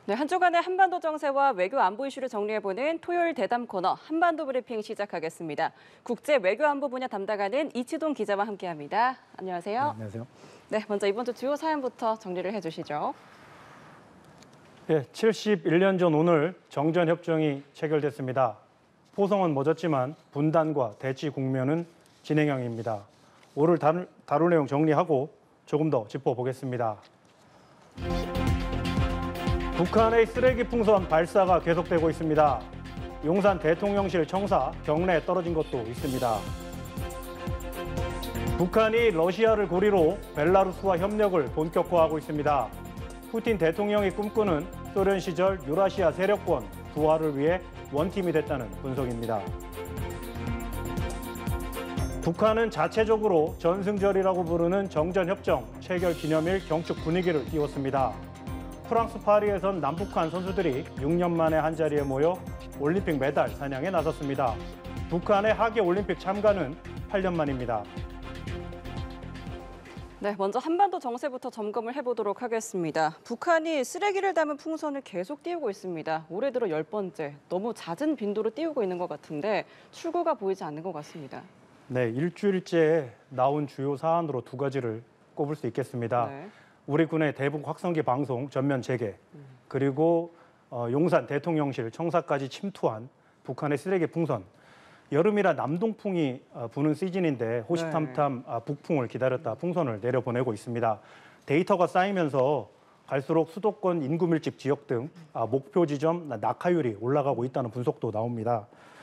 네, 한 주간의 한반도 정세와 외교 안보 이슈를 정리해보는 토요일 대담 코너 한반도 브리핑 시작하겠습니다. 국제 외교 안보 분야 담당하는 이치동 기자와 함께합니다. 안녕하세요. 네, 안녕하세요. 네, 먼저 이번 주 주요 사연부터 정리를 해주시죠. 네, 71년 전 오늘 정전협정이 체결됐습니다. 포성은 멎었지만 분단과 대치 국면은 진행형입니다. 오늘 다룰 내용 정리하고 조금 더 짚어보겠습니다. 북한의 쓰레기 풍선 발사가 계속되고 있습니다. 용산 대통령실 청사 경내에 떨어진 것도 있습니다. 북한이 러시아를 고리로 벨라루스와 협력을 본격화하고 있습니다. 푸틴 대통령이 꿈꾸는 소련 시절 유라시아 세력권 부활을 위해 원팀이 됐다는 분석입니다. 북한은 자체적으로 전승절이라고 부르는 정전협정 체결 기념일 경축 분위기를 띄웠습니다. 프랑스 파리에선 남북한 선수들이 6년 만에 한자리에 모여 올림픽 메달 사냥에 나섰습니다. 북한의 하계 올림픽 참가는 8년 만입니다. 네, 먼저 한반도 정세부터 점검을 해보도록 하겠습니다. 북한이 쓰레기를 담은 풍선을 계속 띄우고 있습니다. 올해 들어 10번째, 너무 잦은 빈도로 띄우고 있는 것 같은데 출구가 보이지 않는 것 같습니다. 네, 일주일째 나온 주요 사안으로 두 가지를 꼽을 수 있겠습니다. 네. 우리 군의 대북 확성기 방송 전면 재개, 그리고 용산 대통령실 청사까지 침투한 북한의 쓰레기 풍선. 여름이라 남동풍이 부는 시즌인데 호시탐탐 북풍을 기다렸다 풍선을 내려보내고 있습니다. 데이터가 쌓이면서 갈수록 수도권 인구 밀집 지역 등 목표 지점 낙하율이 올라가고 있다는 분석도 나옵니다.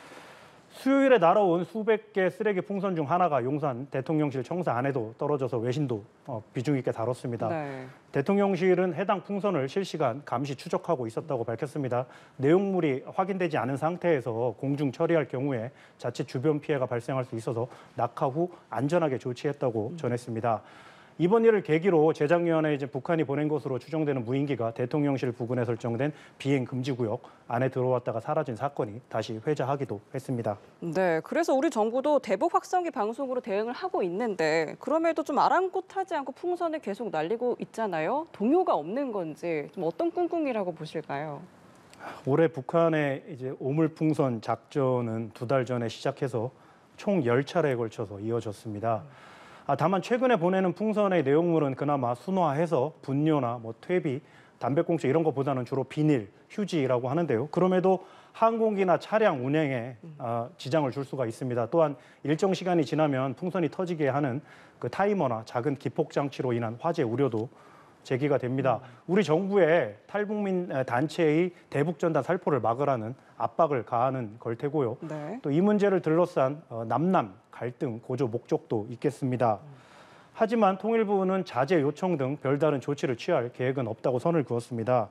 수요일에 날아온 수백 개 쓰레기 풍선 중 하나가 용산 대통령실 청사 안에도 떨어져서 외신도 비중 있게 다뤘습니다. 네. 대통령실은 해당 풍선을 실시간 감시 추적하고 있었다고 밝혔습니다. 내용물이 확인되지 않은 상태에서 공중 처리할 경우에 자칫 주변 피해가 발생할 수 있어서 낙하 후 안전하게 조치했다고 전했습니다. 이번 일을 계기로 제작위원회에 이제 북한이 보낸 것으로 추정되는 무인기가 대통령실 부근에 설정된 비행 금지 구역 안에 들어왔다가 사라진 사건이 다시 회자하기도 했습니다. 네, 그래서 우리 정부도 대북 확성기 방송으로 대응을 하고 있는데 그럼에도 좀 아랑곳하지 않고 풍선을 계속 날리고 있잖아요. 동요가 없는 건지 좀 어떤 꿍꿍이라고 보실까요? 올해 북한의 이제 오물풍선 작전은 2달 전에 시작해서 총 10차례에 걸쳐서 이어졌습니다. 다만 최근에 보내는 풍선의 내용물은 그나마 순화해서 분뇨나 퇴비, 담배꽁초 이런 것보다는 주로 비닐, 휴지라고 하는데요. 그럼에도 항공기나 차량 운행에 지장을 줄 수가 있습니다. 또한 일정 시간이 지나면 풍선이 터지게 하는 그 타이머나 작은 기폭 장치로 인한 화재 우려도 제기가 됩니다. 우리 정부의 탈북민 단체의 대북전단 살포를 막으라는 압박을 가하는 걸 테고요. 네. 또 이 문제를 둘러싼 남남 갈등 고조 목적도 있겠습니다. 하지만 통일부는 자제 요청 등 별다른 조치를 취할 계획은 없다고 선을 그었습니다.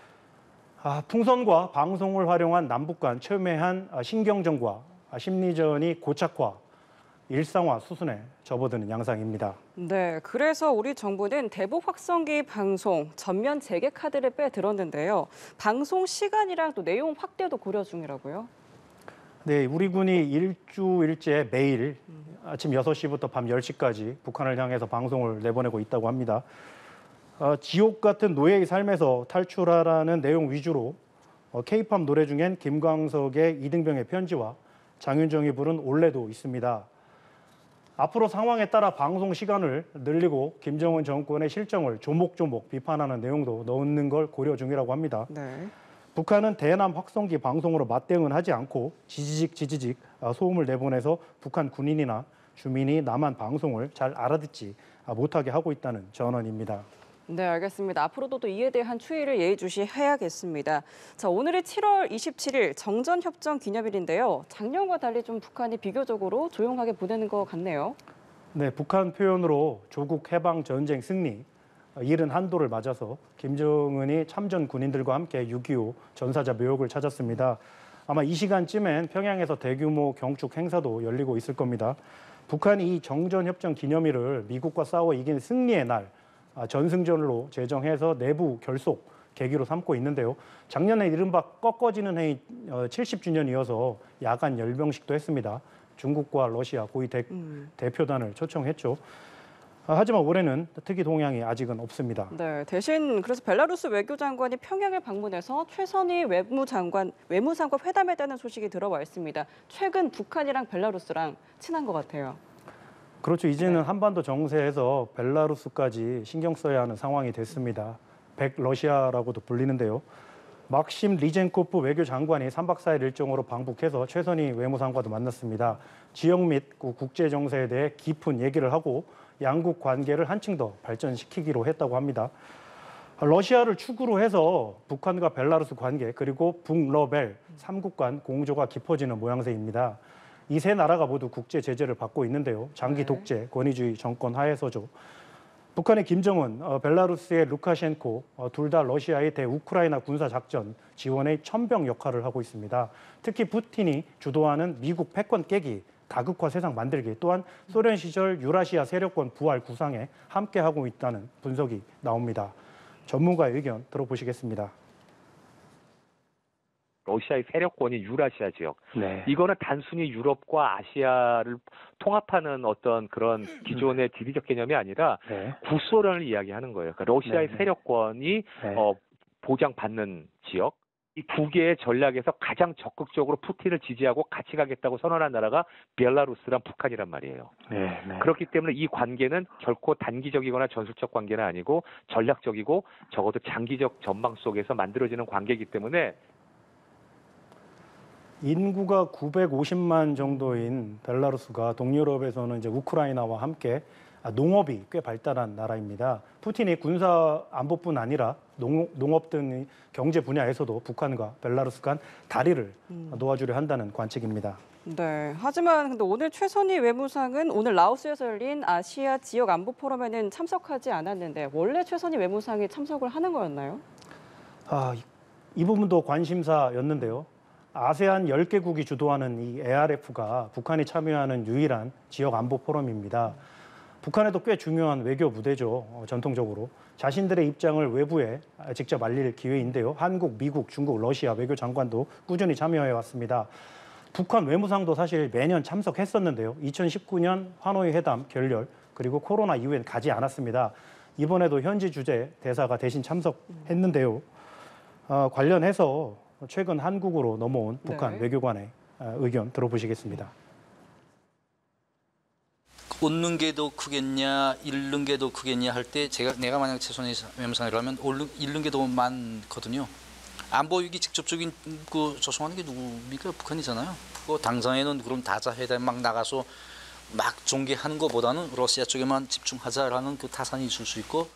풍선과 방송을 활용한 남북 간 첨예한 신경전과 심리전이 고착화, 일상화 수순에 접어드는 양상입니다. 네, 그래서 우리 정부는 대북 확성기 방송 전면 재개 카드를 빼들었는데요. 방송 시간이랑 또 내용 확대도 고려 중이라고요? 네, 우리 군이 일주일째 매일 아침 6시부터 밤 10시까지 북한을 향해서 방송을 내보내고 있다고 합니다. 지옥 같은 노예의 삶에서 탈출하라는 내용 위주로 K-팝 노래 중엔 김광석의 이등병의 편지와 장윤정이 부른 올레도 있습니다. 앞으로 상황에 따라 방송 시간을 늘리고 김정은 정권의 실정을 조목조목 비판하는 내용도 넣는 걸 고려 중이라고 합니다. 네. 북한은 대남 확성기 방송으로 맞대응은 하지 않고 지지직 소음을 내보내서 북한 군인이나 주민이 남한 방송을 잘 알아듣지 못하게 하고 있다는 전언입니다. 네, 알겠습니다. 앞으로도 또 이에 대한 추이를 예의주시해야겠습니다. 자, 오늘이 7월 27일 정전협정 기념일인데요. 작년과 달리 좀 북한이 비교적으로 조용하게 보내는 것 같네요. 네, 북한 표현으로 조국 해방 전쟁 승리, 이른 한도를 맞아서 김정은이 참전 군인들과 함께 6.25 전사자 묘역을 찾았습니다. 아마 이 시간쯤엔 평양에서 대규모 경축 행사도 열리고 있을 겁니다. 북한이 이 정전협정 기념일을 미국과 싸워 이긴 승리의 날, 전승절로 제정해서 내부 결속 계기로 삼고 있는데요. 작년에 이른바 꺾어지는 해이 70주년이어서 야간 열병식도 했습니다. 중국과 러시아 고위 대표단을 초청했죠. 하지만 올해는 특이 동향이 아직은 없습니다. 네, 대신 그래서 벨라루스 외교장관이 평양을 방문해서 최선희 외무상과 회담했다는 소식이 들어와 있습니다. 최근 북한이랑 벨라루스랑 친한 것 같아요. 그렇죠. 이제는 한반도 정세에서 벨라루스까지 신경 써야 하는 상황이 됐습니다. 백러시아라고도 불리는데요. 막심 리젠코프 외교장관이 3박 4일 일정으로 방북해서 최선희 외무상과도 만났습니다. 지역 및 국제 정세에 대해 깊은 얘기를 하고 양국 관계를 한층 더 발전시키기로 했다고 합니다. 러시아를 축으로 해서 북한과 벨라루스 관계 그리고 북러벨 3국 간 공조가 깊어지는 모양새입니다. 이 세 나라가 모두 국제 제재를 받고 있는데요. 장기 독재, 권위주의 정권 하에서죠. 북한의 김정은, 벨라루스의 루카셴코 둘 다 러시아의 대우크라이나 군사작전 지원의 천병 역할을 하고 있습니다. 특히 푸틴이 주도하는 미국 패권 깨기, 다극화 세상 만들기 또한 소련 시절 유라시아 세력권 부활 구상에 함께하고 있다는 분석이 나옵니다. 전문가의 의견 들어보시겠습니다. 러시아의 세력권이 유라시아 지역. 네. 이거는 단순히 유럽과 아시아를 통합하는 어떤 그런 기존의 지리적 개념이 아니라 네. 구소련을 이야기하는 거예요. 그러니까 러시아의 네. 세력권이 네. 보장받는 지역. 이 두 개의 전략에서 가장 적극적으로 푸틴을 지지하고 같이 가겠다고 선언한 나라가 벨라루스랑 북한이란 말이에요. 네. 네. 그렇기 때문에 이 관계는 결코 단기적이거나 전술적 관계는 아니고 전략적이고 적어도 장기적 전망 속에서 만들어지는 관계이기 때문에 인구가 950만 정도인 벨라루스가 동유럽에서는 이제 우크라이나와 함께 농업이 꽤 발달한 나라입니다. 푸틴이 군사 안보뿐 아니라 농업 등 경제 분야에서도 북한과 벨라루스 간 다리를 놓아주려 한다는 관측입니다. 네, 하지만 근데 오늘 최선희 외무상은 오늘 라오스에서 열린 아시아 지역 안보 포럼에는 참석하지 않았는데 원래 최선희 외무상이 참석을 하는 거였나요? 이 부분도 관심사였는데요. 아세안 10개국이 주도하는 이 ARF가 북한이 참여하는 유일한 지역 안보 포럼입니다. 북한에도 꽤 중요한 외교 무대죠, 전통적으로. 자신들의 입장을 외부에 직접 알릴 기회인데요. 한국, 미국, 중국, 러시아 외교 장관도 꾸준히 참여해 왔습니다. 북한 외무상도 사실 매년 참석했었는데요. 2019년 하노이 회담 결렬, 그리고 코로나 이후엔 가지 않았습니다. 이번에도 현지 주재 대사가 대신 참석했는데요. 관련해서 최근 한국으로 넘어온 북한 외교관의 의견 들어보시겠습니다. 얻는 게 더 크겠냐, 잃는 게 더 크겠냐 할 때 내가 만약 최선희 외무상이라면 잃는 게 더 많거든요. 안보 위기 직접적인 그 조성하는 게 누굽니까? 북한이잖아요. 그 당장에는 그럼 다자회담 막 나가서 막 종계하는 것보다는 러시아 쪽에만 집중하자라는 그 타산이 있을 수 있고.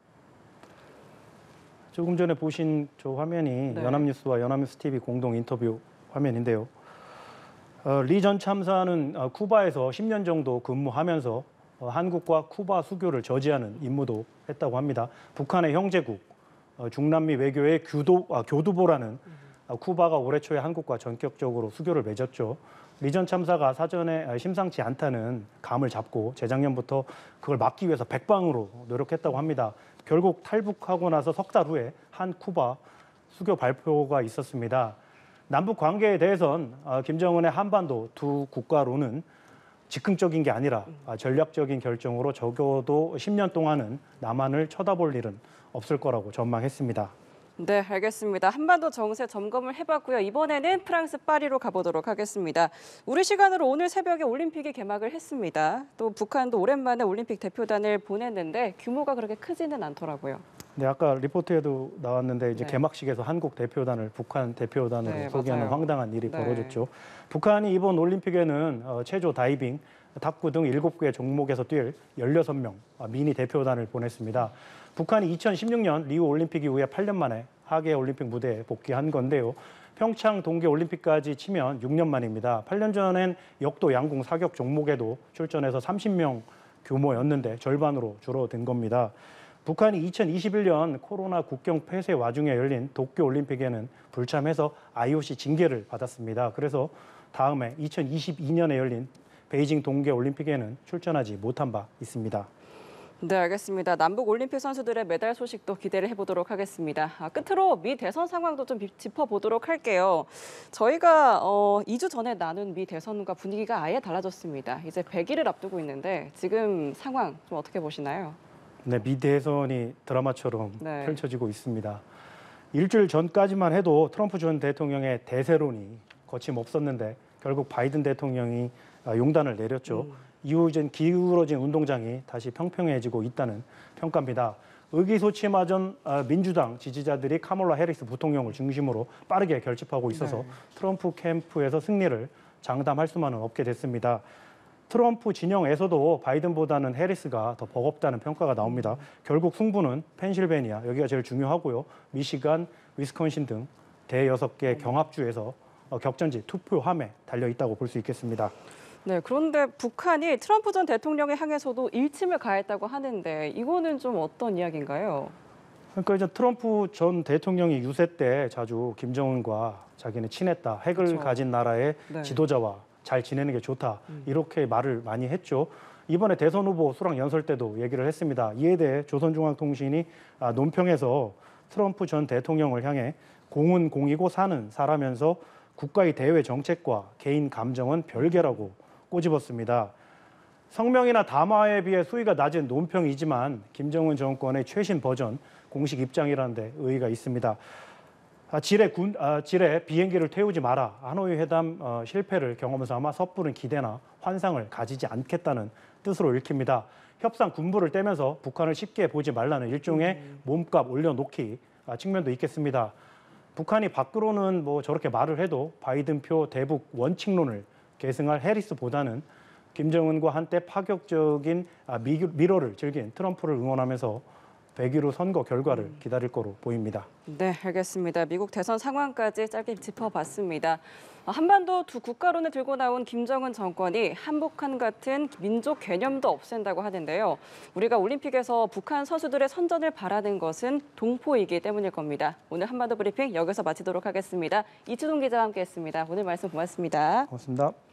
조금 전에 보신 저 화면이 연합뉴스와 연합뉴스 TV 공동 인터뷰 화면인데요. 리 전 참사는 쿠바에서 10년 정도 근무하면서 한국과 쿠바 수교를 저지하는 임무도 했다고 합니다. 북한의 형제국, 중남미 외교의 교두보라는 쿠바가 올해 초에 한국과 전격적으로 수교를 맺었죠. 리 전 참사가 사전에 심상치 않다는 감을 잡고 재작년부터 그걸 막기 위해서 백방으로 노력했다고 합니다. 결국 탈북하고 나서 석 달 후에 한 쿠바 수교 발표가 있었습니다. 남북 관계에 대해선 김정은의 한반도 두 국가로는 즉흥적인 게 아니라 전략적인 결정으로 적어도 10년 동안은 남한을 쳐다볼 일은 없을 거라고 전망했습니다. 네, 알겠습니다. 한반도 정세 점검을 해봤고요. 이번에는 프랑스 파리로 가보도록 하겠습니다. 우리 시간으로 오늘 새벽에 올림픽이 개막을 했습니다. 또 북한도 오랜만에 올림픽 대표단을 보냈는데 규모가 그렇게 크지는 않더라고요. 네, 아까 리포트에도 나왔는데 이제 개막식에서 한국 대표단을 북한 대표단으로 소개하는 맞아요. 황당한 일이 벌어졌죠. 북한이 이번 올림픽에는 체조, 다이빙, 탁구 등 7개 종목에서 뛸 16명 미니 대표단을 보냈습니다. 북한이 2016년 리우 올림픽 이후에 8년 만에 하계 올림픽 무대에 복귀한 건데요. 평창 동계 올림픽까지 치면 6년 만입니다. 8년 전엔 역도, 양궁, 사격 종목에도 출전해서 30명 규모였는데 절반으로 줄어든 겁니다. 북한이 2021년 코로나 국경 폐쇄 와중에 열린 도쿄 올림픽에는 불참해서 IOC 징계를 받았습니다. 그래서 다음에 2022년에 열린 베이징 동계 올림픽에는 출전하지 못한 바 있습니다. 네, 알겠습니다. 남북 올림픽 선수들의 메달 소식도 기대를 해보도록 하겠습니다. 끝으로 미 대선 상황도 좀 짚어보도록 할게요. 저희가 2주 전에 나눈 미 대선과 분위기가 아예 달라졌습니다. 이제 100일을 앞두고 있는데 지금 상황 좀 어떻게 보시나요? 네, 미 대선이 드라마처럼 네. 펼쳐지고 있습니다. 일주일 전까지만 해도 트럼프 전 대통령의 대세론이 거침없었는데 결국 바이든 대통령이 용단을 내렸죠. 이후 이제 기울어진 운동장이 다시 평평해지고 있다는 평가입니다. 의기소침하던 민주당 지지자들이 카멀라 해리스 부통령을 중심으로 빠르게 결집하고 있어서 네. 트럼프 캠프에서 승리를 장담할 수만은 없게 됐습니다. 트럼프 진영에서도 바이든보다는 해리스가 더 버겁다는 평가가 나옵니다. 결국 승부는 펜실베니아, 여기가 제일 중요하고요. 미시간, 위스콘신 등 대6개 경합주에서 격전지 투표함에 달려 있다고 볼 수 있겠습니다. 네, 그런데 북한이 트럼프 전 대통령을 향해서도 일침을 가했다고 하는데 이거는 좀 어떤 이야기인가요? 그러니까 이제 트럼프 전 대통령이 유세 때 자주 김정은과 자기는 친했다. 핵을 그렇죠. 가진 나라의 네. 지도자와 잘 지내는 게 좋다. 이렇게 말을 많이 했죠. 이번에 대선 후보 수락 연설 때도 얘기를 했습니다. 이에 대해 조선중앙통신이 논평에서 트럼프 전 대통령을 향해 공은 공이고 사는 사라면서 국가의 대외 정책과 개인 감정은 별개라고 꼬집었습니다. 성명이나 담화에 비해 수위가 낮은 논평이지만 김정은 정권의 최신 버전 공식 입장이라는 데 의의가 있습니다. 지레 비행기를 태우지 마라. 하노이 회담 실패를 경험 삼아 섣부른 기대나 환상을 가지지 않겠다는 뜻으로 읽힙니다. 협상 군부를 떼면서 북한을 쉽게 보지 말라는 일종의 몸값 올려놓기 측면도 있겠습니다. 북한이 밖으로는 뭐 저렇게 말을 해도 바이든표 대북 원칙론을 계승할 해리스보다는 김정은과 한때 파격적인 미로를 즐긴 트럼프를 응원하면서 100일 후 선거 결과를 기다릴 거로 보입니다. 네, 알겠습니다. 미국 대선 상황까지 짧게 짚어봤습니다. 한반도 두 국가론을 들고 나온 김정은 정권이 한북한 같은 민족 개념도 없앤다고 하는데요. 우리가 올림픽에서 북한 선수들의 선전을 바라는 것은 동포이기 때문일 겁니다. 오늘 한반도 브리핑 여기서 마치도록 하겠습니다. 이치동 기자와 함께했습니다. 오늘 말씀 고맙습니다. 고맙습니다.